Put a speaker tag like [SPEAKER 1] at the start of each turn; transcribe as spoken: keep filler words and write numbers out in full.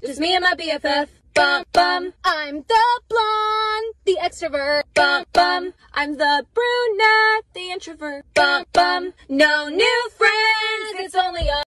[SPEAKER 1] Just me and my B F F. Bum, bum. I'm the blonde, the extrovert. Bum, bum. I'm the brunette, the introvert. Bum, bum. No new friends, it's only us.